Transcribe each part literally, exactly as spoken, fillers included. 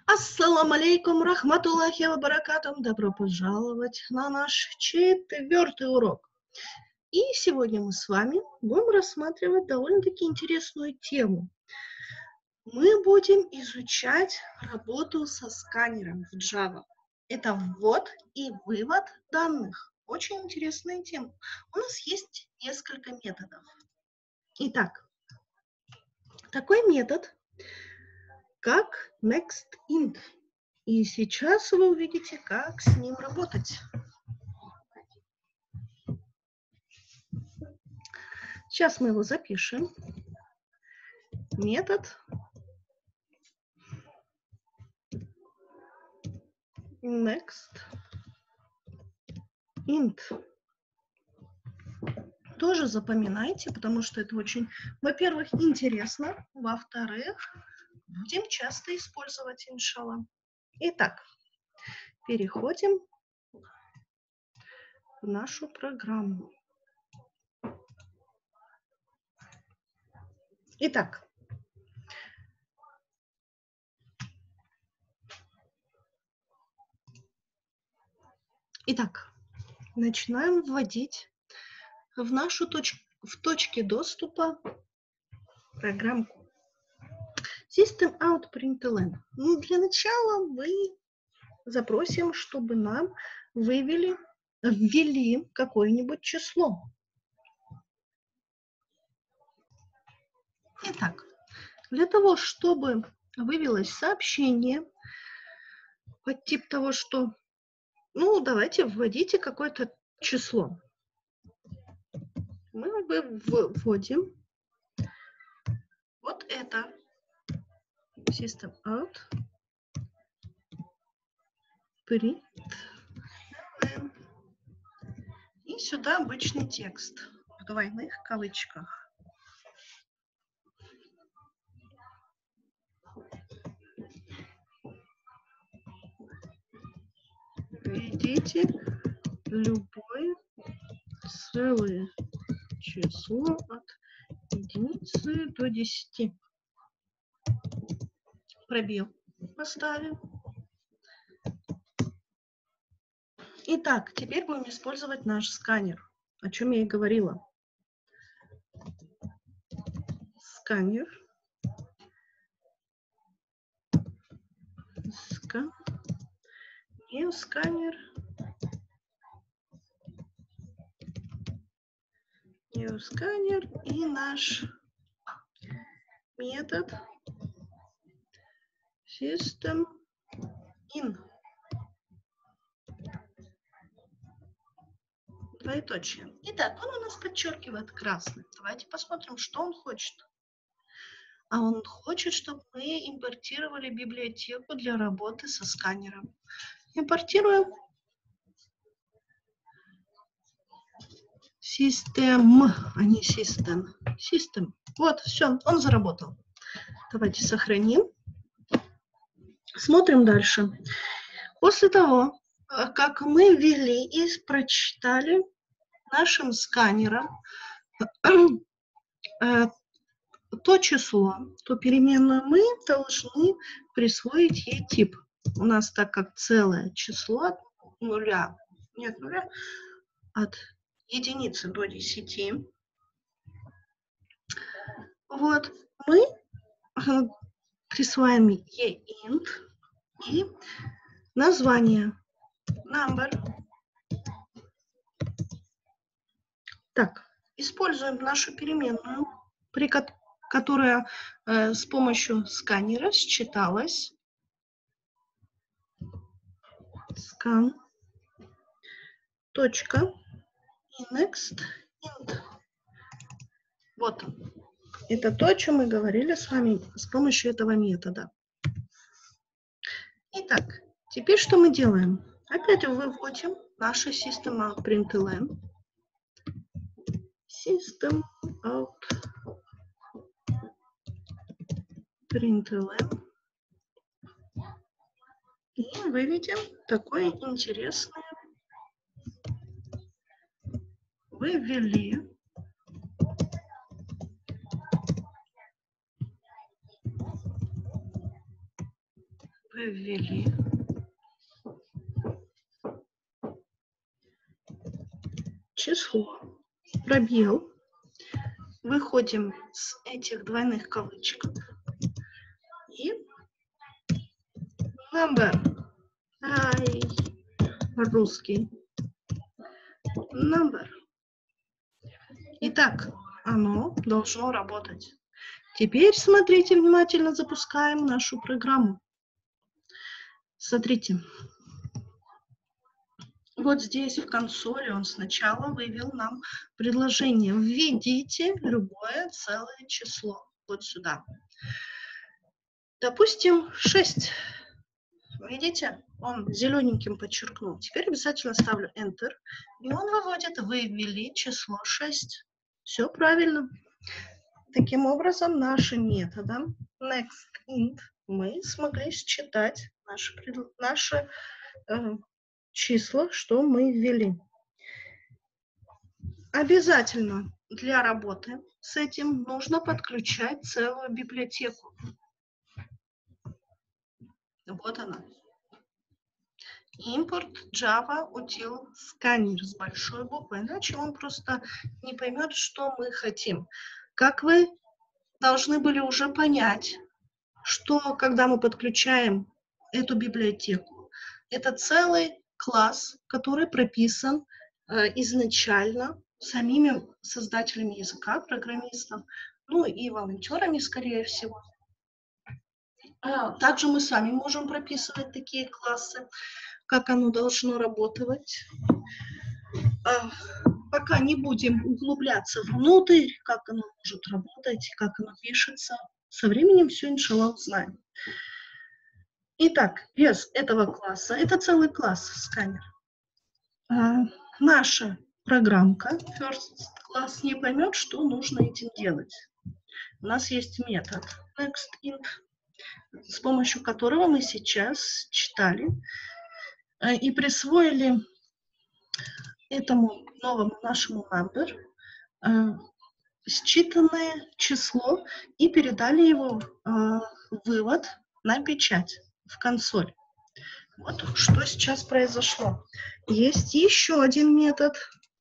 Ассаламу алейкум, рахматуллахи ва баракатум. Добро пожаловать на наш четвертый урок. И сегодня мы с вами будем рассматривать довольно-таки интересную тему. Мы будем изучать работу со сканером в Java. Это ввод и вывод данных. Очень интересная тема. У нас есть несколько методов. Итак, такой метод, как nextInt. И сейчас вы увидите, как с ним работать. Сейчас мы его запишем. Метод nextInt. Тоже запоминайте, потому что это очень, во-первых, интересно, во-вторых, будем часто использовать, иншалла. Итак, переходим в нашу программу. Итак, Итак, начинаем вводить в нашу точку, в точке доступа программку. Systemout.println. Ну, для начала мы запросим, чтобы нам вывели, ввели какое-нибудь число. Итак, для того, чтобы вывелось сообщение под тип того, что, ну, давайте вводите какое-то число. Мы вводим вот это. Systemout. Print. И сюда обычный текст в двойных кавычках. Введите любое целое число от единицы до десяти. Пробел поставим. Итак, теперь будем использовать наш сканер, о чем я и говорила. Сканер. Ска. Не сканер. Не сканер. И наш метод system in. Двоеточие. Итак, он у нас подчеркивает красным. Давайте посмотрим, что он хочет. А он хочет, чтобы мы импортировали библиотеку для работы со сканером. Импортируем System, а не System. System. Вот, все, он заработал. Давайте сохраним. Смотрим дальше. После того, как мы ввели и прочитали нашим сканером то число, то переменную мы должны присвоить ей тип. У нас, так как целое число от нуля, нет нуля, от единицы до десяти, вот, мы присваиваем ей int и название number. Так, используем нашу переменную, при которой которая э, с помощью сканера считалась. Scan. Точка. И nextInt. Вот он. Это то, о чем мы говорили с вами с помощью этого метода. Итак, теперь что мы делаем? Опять выводим наше Systemout.println. Systemout.println. И выведем такое интересное. Вывели. ввели. Число. Пробел. Выходим с этих двойных кавычков. И number. Ай, русский. Number. Итак, оно должно работать. Теперь смотрите внимательно, запускаем нашу программу. Смотрите. Вот здесь в консоли он сначала вывел нам предложение. Введите любое целое число. Вот сюда. Допустим, шесть. Видите? Он зелененьким подчеркнул. Теперь обязательно ставлю Enter. И он выводит, вы ввели число шесть. Все правильно. Таким образом, нашим методом nextInt мы смогли считать наши, наши э, числа, что мы ввели. Обязательно для работы с этим нужно подключать целую библиотеку. Вот она. Import Java util scanner с большой буквы, иначе он просто не поймет, что мы хотим. Как вы должны были уже понять, что когда мы подключаем эту библиотеку, это целый класс, который прописан э, изначально самими создателями языка, программистов, ну и волонтерами, скорее всего. Также мы сами можем прописывать такие классы, как оно должно работать. Пока не будем углубляться внутрь, как оно может работать, как оно пишется. Со временем все, иншаллах, узнаем. Итак, без этого класса, это целый класс сканер. Наша программка First Class не поймет, что нужно этим делать. У нас есть метод nextInt, с помощью которого мы сейчас читали и присвоили этому новому нашему number считанное число и передали его вывод на печать в консоль. Вот что сейчас произошло. Есть еще один метод.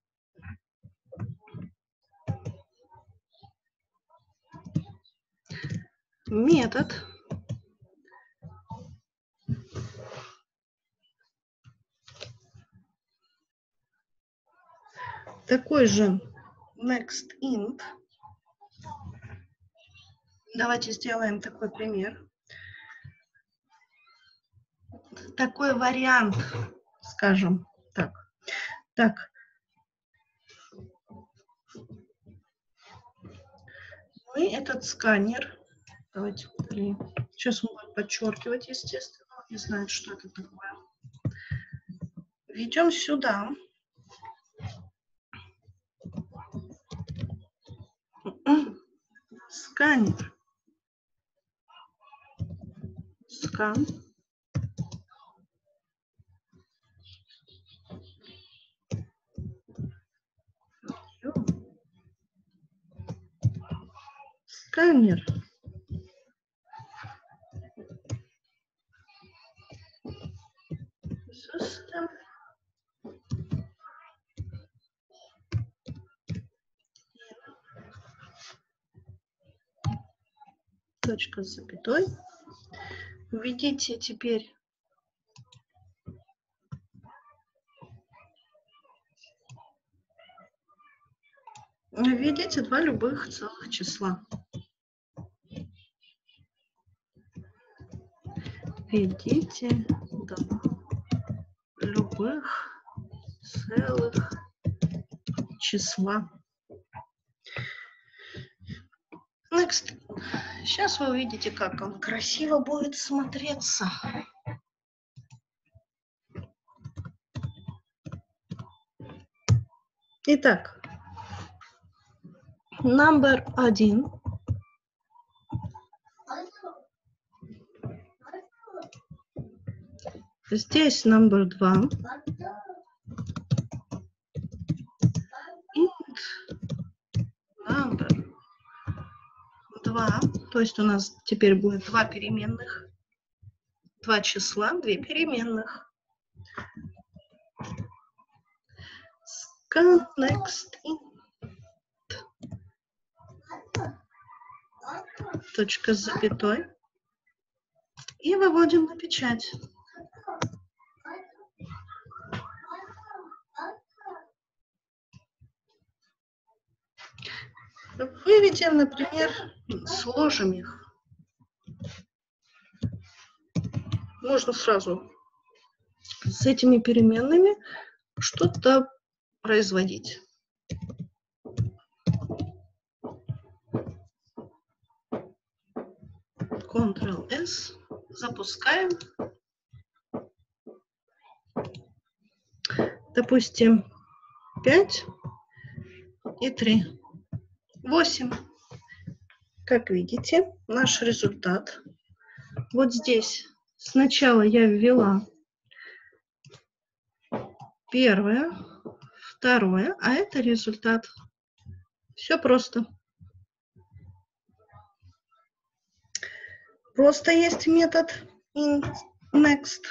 Метод такой же nextInt. Давайте сделаем такой пример. Такой вариант, скажем так. Так. Мы этот сканер, давайте повторим. Сейчас он будет подчеркивать, естественно, не знает, что это такое. Ведем сюда. Сканер. Скан. Сканер. System. Точка с запятой. Введите теперь введите два любых целых числа. Введите два любых целых числа. Next. Сейчас вы увидите, как он красиво будет смотреться. Итак, number один. Здесь number два. Int number два. То есть у нас теперь будет два переменных. два числа, две переменных. Scan next int. Точка с запятой. И выводим на печать. Выведем, например, сложим их. Можно сразу с этими переменными что-то производить. контрол эс. Запускаем. Допустим, пять и три. восемь. Как видите, наш результат. Вот здесь сначала я ввела первое, второе, а это результат. Все просто. Просто есть метод next.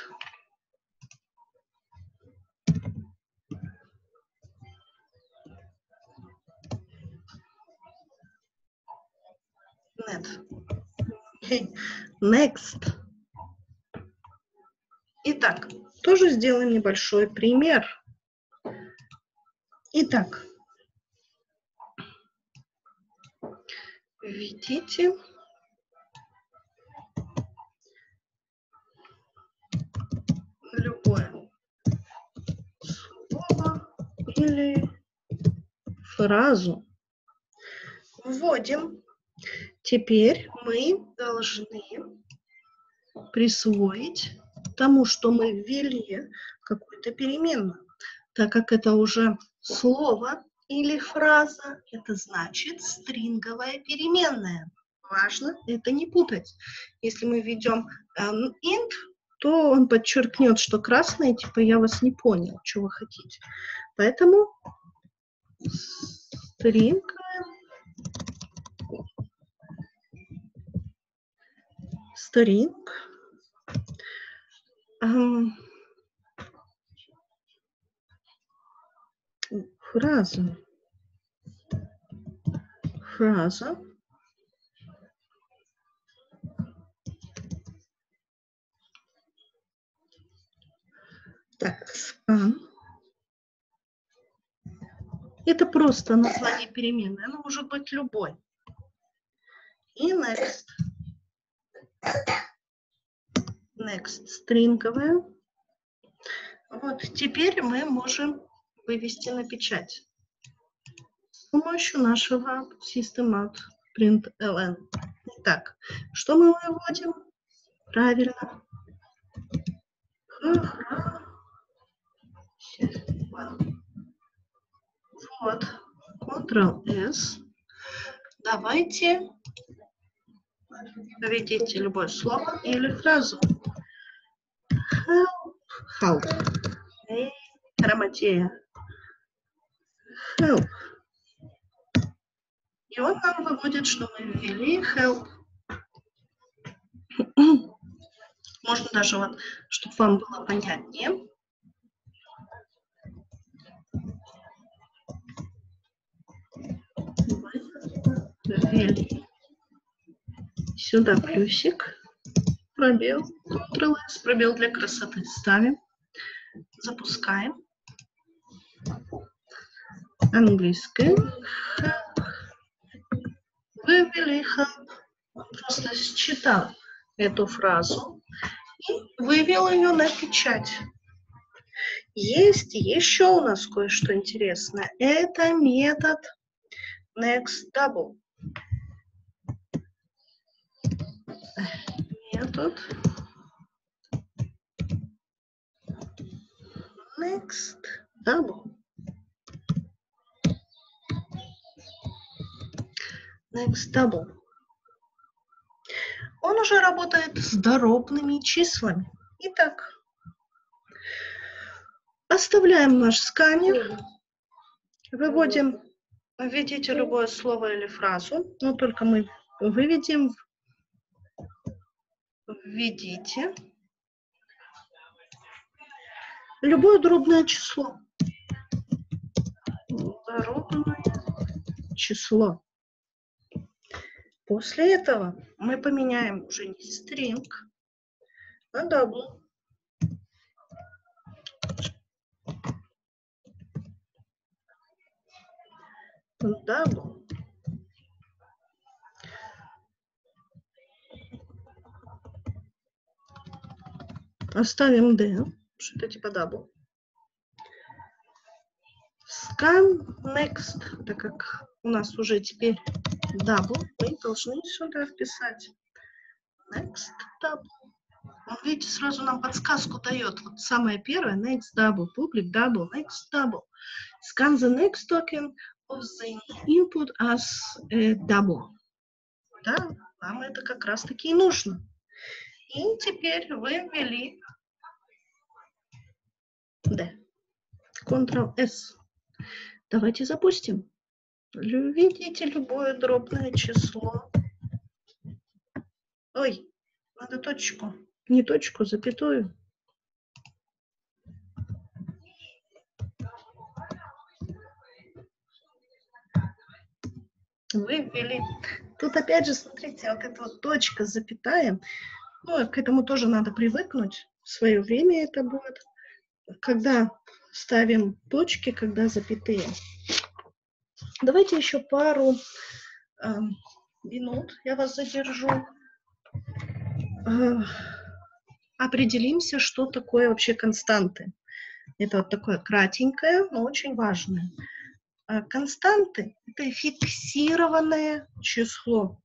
Net. Next. Итак, тоже сделаем небольшой пример. Итак, введите любое слово или фразу. Вводим. Теперь мы должны присвоить тому, что мы ввели, какую-то переменную. Так как это уже слово или фраза, это значит стринговая переменная. Важно это не путать. Если мы введем um, int, то он подчеркнет, что красное, типа я вас не понял, что вы хотите. Поэтому стринговая string um, фраза фраза так, scan. Это просто название переменной, оно может быть любой. И next. Next стринговая. Вот теперь мы можем вывести на печать с помощью нашего system.out.println. Итак, что мы выводим? Правильно. Вот. контрол эс. Давайте введите любое слово или фразу. Help. Help. Эй, Роматея. Help. И он нам выводит, что мы ввели help. Можно даже вот, чтобы вам было понятнее. Ввели. Сюда плюсик. Пробел. контрол эс. Пробел для красоты ставим. Запускаем. Английское. Вывели help. Просто считал эту фразу и вывел ее на печать. Есть еще у нас кое-что интересное. Это метод next double. Метод next double. Next double. Он уже работает с дробными числами. Итак, оставляем наш сканер, выводим, введите любое слово или фразу, но только мы выведем, введите Любое дробное число. Дробное число. После этого мы поменяем уже не string, а double. Double. Оставим d, что-то типа double. Scan next, так как у нас уже теперь double, мы должны сюда вписать next double. Он, видите, сразу нам подсказку дает. Вот самое первое, next double, public double, next double. Scan the next token of the input as a double. Да, нам это как раз таки и нужно. И теперь вы ввели D. контрол-S. Давайте запустим. Введите любое дробное число. Ой, надо точку. Не точку, запятую. Вы ввели. Тут опять же, смотрите, вот эта вот точка, запятая. Ну, к этому тоже надо привыкнуть. В свое время это будет. Когда ставим точки, когда запятые. Давайте еще пару э, минут, я вас задержу. Э, определимся, что такое вообще константы. Это вот такое кратенькое, но очень важное. Э, константы – это фиксированное число.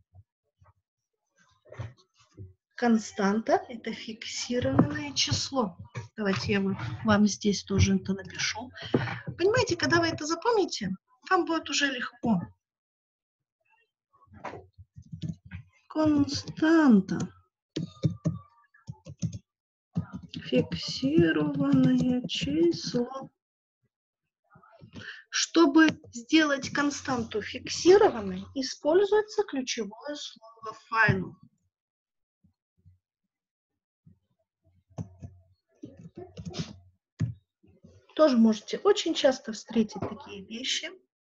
Константа – это фиксированное число. Давайте я вам здесь тоже это напишу. Понимаете, когда вы это запомните, вам будет уже легко. Константа. Фиксированное число. Чтобы сделать константу фиксированной, используется ключевое слово final. Тоже можете очень часто встретить такие вещи.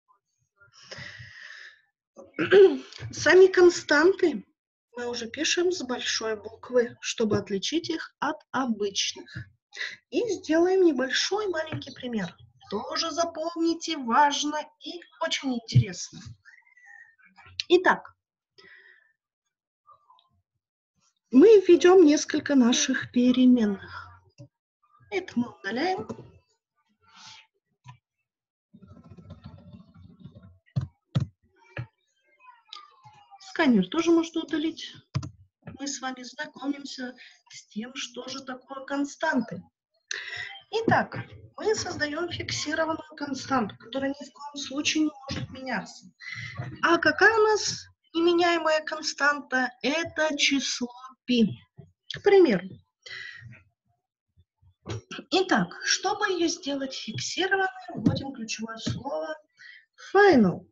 Сами константы мы уже пишем с большой буквы, чтобы отличить их от обычных. И сделаем небольшой маленький пример. Тоже запомните, важно и очень интересно. Итак, мы введем несколько наших переменных. Это мы удаляем. Сканер тоже можно удалить. Мы с вами знакомимся с тем, что же такое константы. Итак, мы создаем фиксированную константу, которая ни в коем случае не может меняться. А какая у нас неменяемая константа? Это число π. К примеру. Итак, чтобы ее сделать фиксированной, вводим ключевое слово final.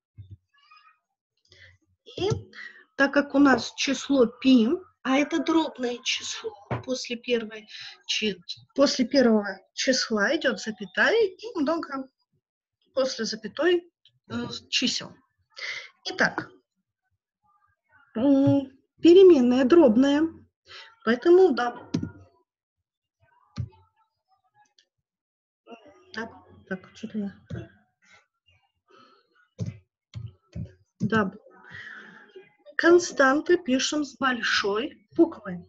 И так как у нас число π, а это дробное число, после, первой, после первого числа идет запятая и много после запятой э, чисел. Итак, э, переменная дробная, поэтому да. Так, что-то я... Да. Константы пишем с большой буквы.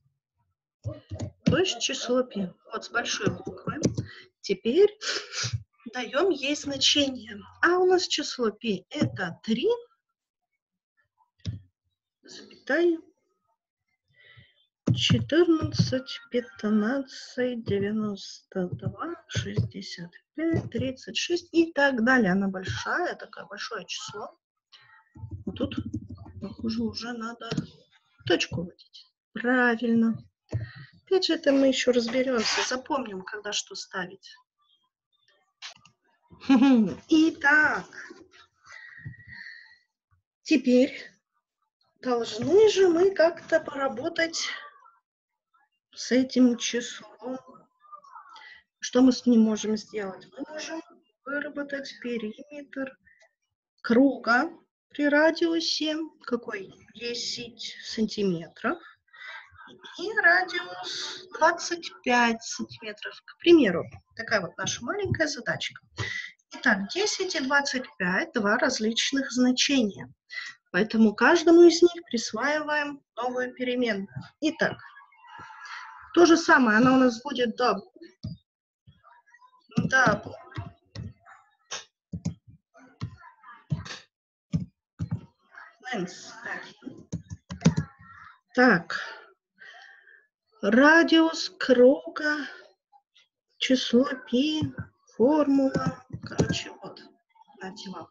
То есть число π. Вот с большой буквы. Теперь даем ей значение. А у нас число π это три, запятая, четырнадцать, пятнадцать, девяносто два, шестьдесят пять, тридцать шесть и так далее. Она большая, такое большое число. Вот тут, похоже, уже надо точку вводить. Правильно. Опять же, это мы еще разберемся, запомним, когда что ставить. Итак, теперь должны же мы как-то поработать с этим числом, Что мы с ним можем сделать? Мы можем выработать периметр круга при радиусе какой? десять сантиметров и радиус двадцать пять сантиметров. К примеру, такая вот наша маленькая задачка. Итак, десять и двадцать пять – два различных значения. Поэтому каждому из них присваиваем новую переменную. Итак, то же самое, она у нас будет double. Double. Length. Так. Радиус круга, число π, формула. Короче, вот. Знаете вам.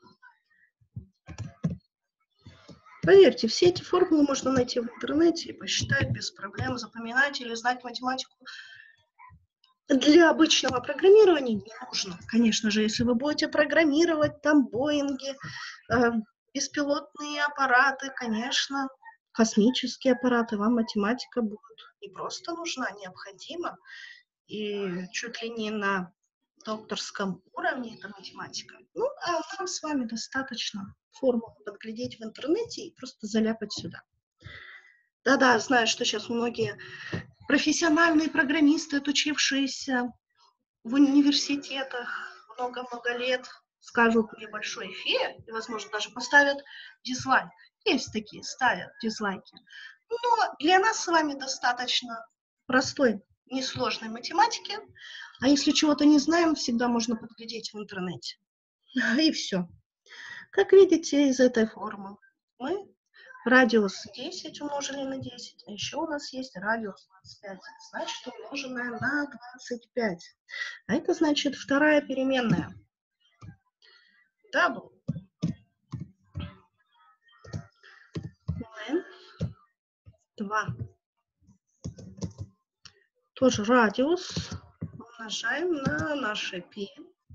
Поверьте, все эти формулы можно найти в интернете и посчитать без проблем, запоминать или знать математику. Для обычного программирования не нужно. Конечно же, если вы будете программировать там Боинги, э, беспилотные аппараты, конечно, космические аппараты, вам математика будет не просто нужна, необходима. И чуть ли не на докторском уровне это математика. Ну, а нам с вами достаточно формулу подглядеть в интернете и просто заляпать сюда. Да-да, знаю, что сейчас многие профессиональные программисты, отучившиеся в университетах много-много лет, скажут мне большой фе и, возможно, даже поставят дизлайк. Есть такие, ставят дизлайки. Но для нас с вами достаточно простой, несложной математики. А если чего-то не знаем, всегда можно подглядеть в интернете. И все. Как видите из этой формулы, мы радиус десять умножили на десять, а еще у нас есть радиус двадцать пять, значит умноженное на двадцать пять. А это значит вторая переменная. Double. Length два. Тоже радиус умножаем на наше π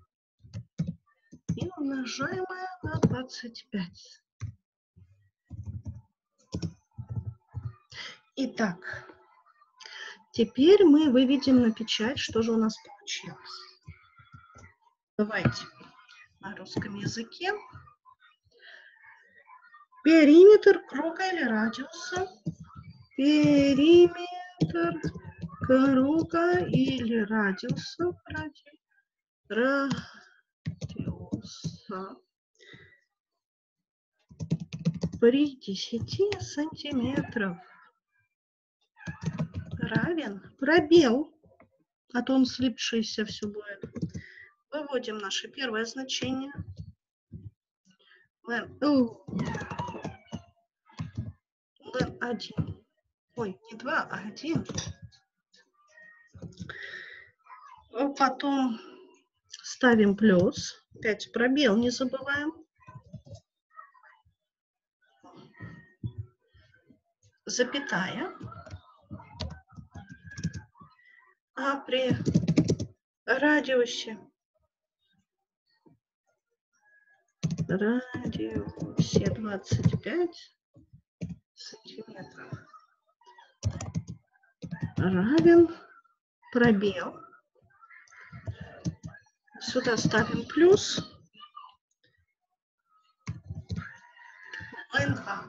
и умножаемое на двадцать пять. Итак, теперь мы выведем на печать, что же у нас получилось. Давайте на русском языке. Периметр круга или радиуса. Периметр круга или радиуса. Радиуса при десяти сантиметров равен пробел, а то он слипшийся все будет. Выводим наше первое значение. лен один. Ой, не два, а один. Потом ставим плюс. Опять пробел не забываем. Запятая. А при радиусе радиусе двадцать пять сантиметров равен пробел. Сюда ставим плюс. эн два.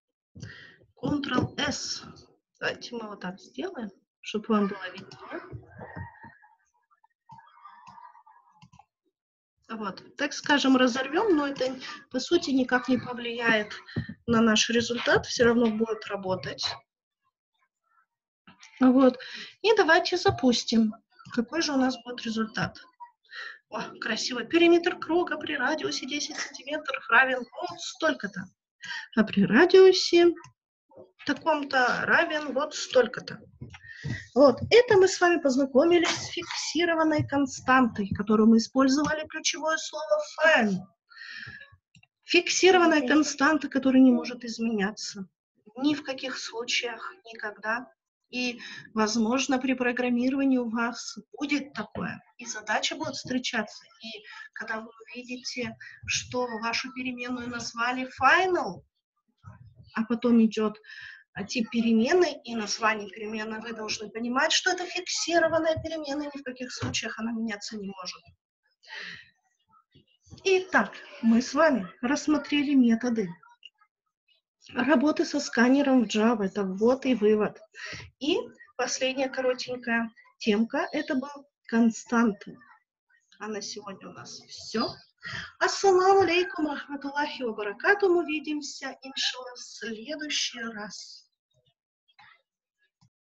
Ctrl-S. Давайте мы вот так сделаем, чтобы вам было видно. Вот, так скажем, разорвем, но это по сути никак не повлияет на наш результат, все равно будет работать. Вот, и давайте запустим. Какой же у нас будет результат? О, красивый. Периметр круга при радиусе десять сантиметров равен вот столько-то. А при радиусе таком-то равен вот столько-то. Вот, это мы с вами познакомились с фиксированной константой, которую мы использовали ключевое слово final. Фиксированная константа, которая не может изменяться. Ни в каких случаях, никогда. И, возможно, при программировании у вас будет такое. И задача будет встречаться. И когда вы увидите, что вашу переменную назвали final, а потом идет А тип переменной и название переменной вы должны понимать, что это фиксированная переменная, ни в каких случаях она меняться не может. Итак, мы с вами рассмотрели методы работы со сканером в Java. Это ввод и вывод. И последняя коротенькая темка – это был константы. А на сегодня у нас все. Ассаламу алейкум рахматуллахи ва баракатум. Увидимся, иншаллах, в следующий раз.